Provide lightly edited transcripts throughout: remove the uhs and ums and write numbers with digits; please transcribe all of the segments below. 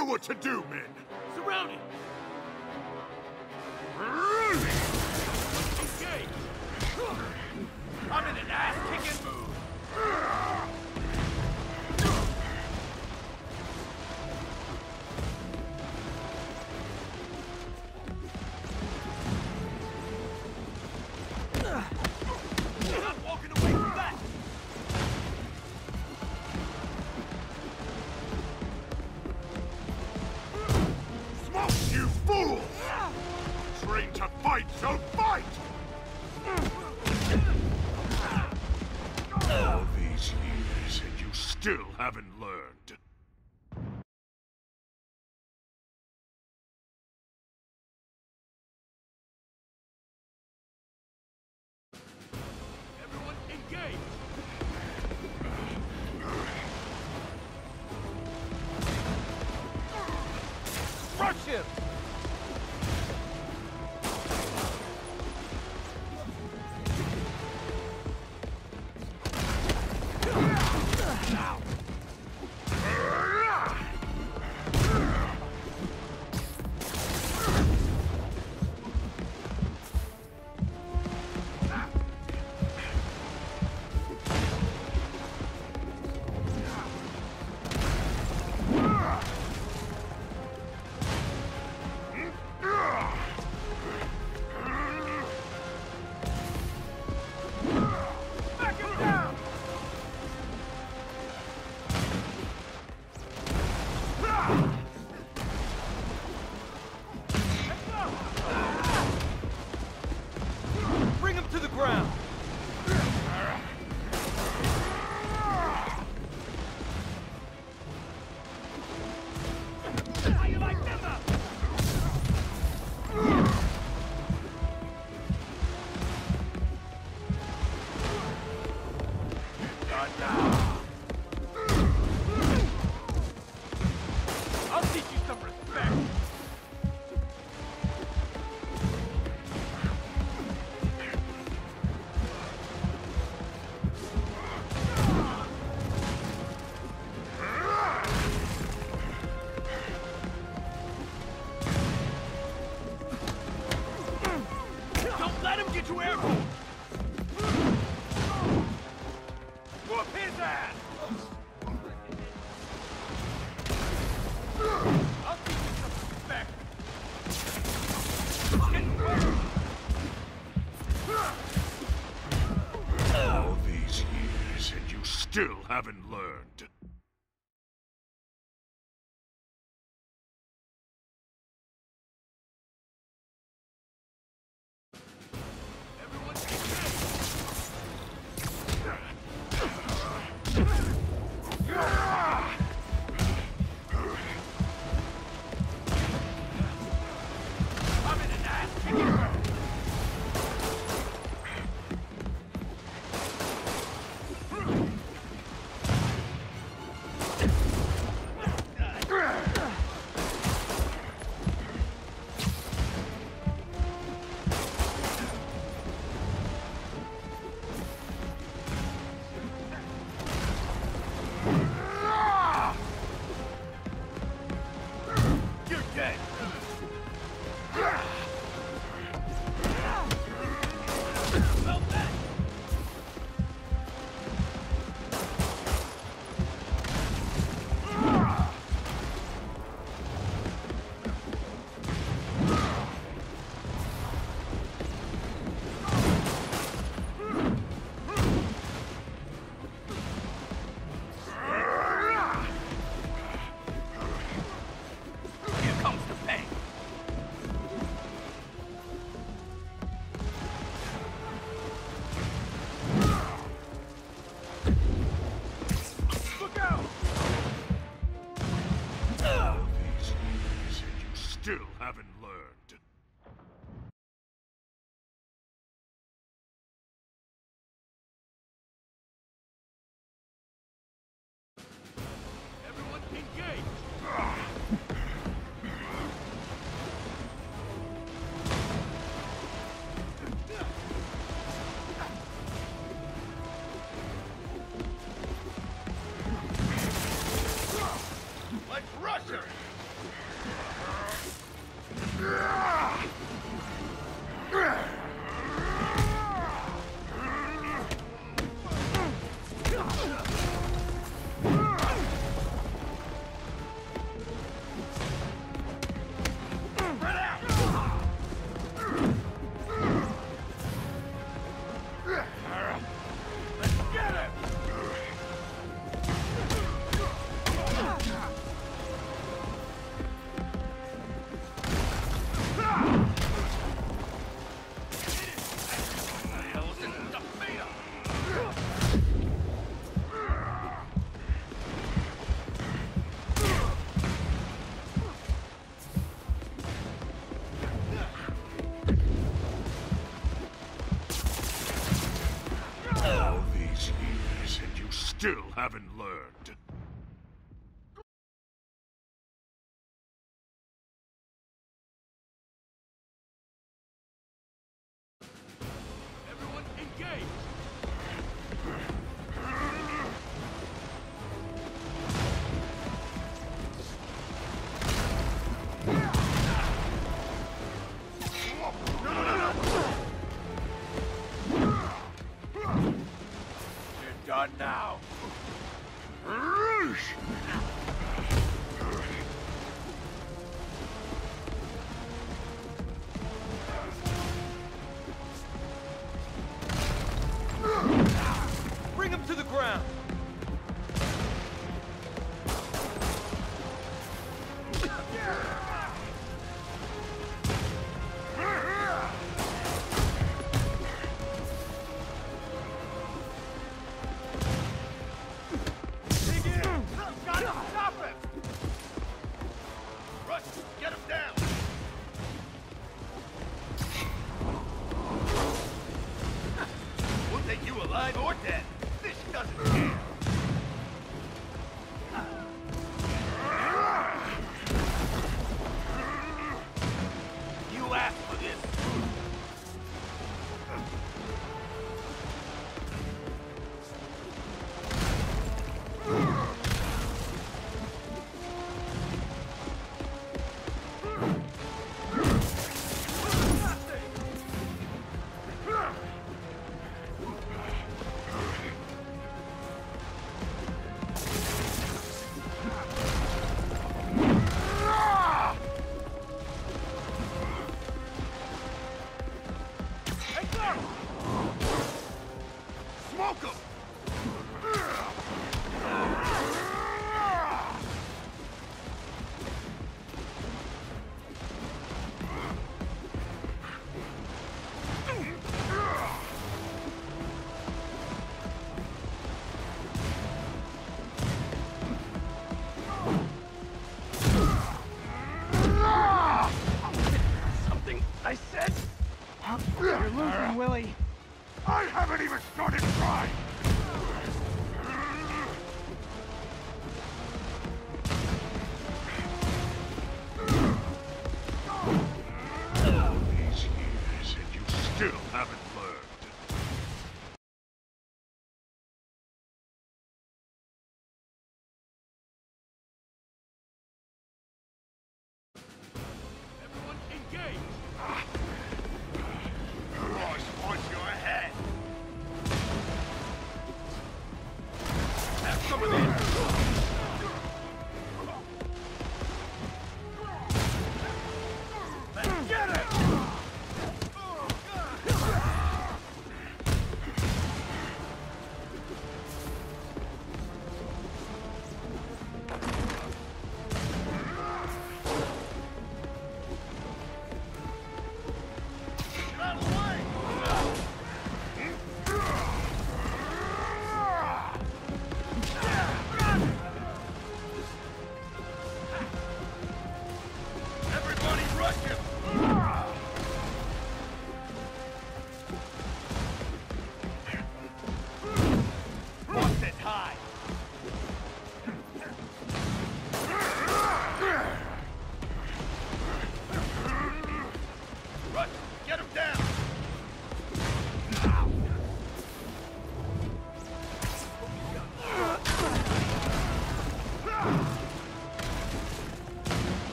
What to do, men? Surrounded! Engage! I'm in an ass-kicking mood! Not walking away from that! Smoke, you fool! Trained to fight, so fight! All these years, and you still haven't learned. Everyone engage! Rush him! Back him down! Bring him to the ground! How you like them up? I'll teach you some respect. Don't let him get you airborne. Whoop his ass! I'll teach you some respect. All these years, and you still haven't learned. Everyone engage! I'm in an ass-kicking mood. You're dead! Felt that! Here comes the pain! Look out! All these years, and you still haven't learned. Everyone engage! Let's rush her! haven't learned. Everyone engage! You're done now.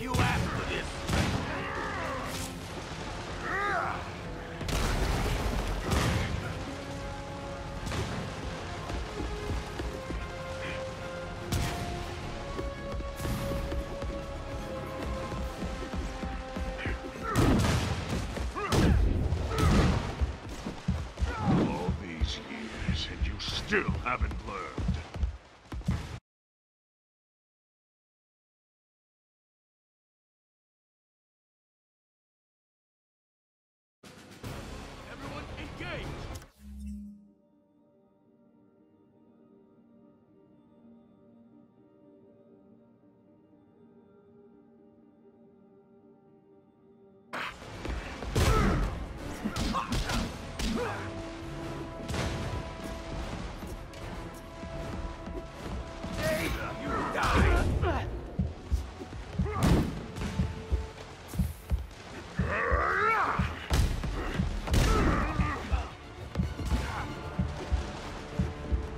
you asked for this. All these years, and you still haven't learned. Everyone engage!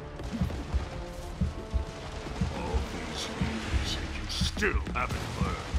All these years, and you still haven't learned.